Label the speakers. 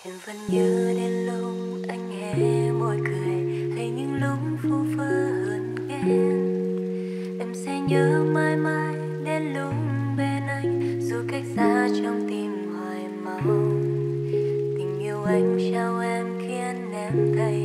Speaker 1: Em vẫn nhớ đến lúc anh hé môi cười, hay những lúc vu vơ hơn ghen. Em sẽ nhớ mãi mãi đến lúc bên anh, dù cách xa trong tim hoài mong. Tình yêu anh trao em khiến em thấy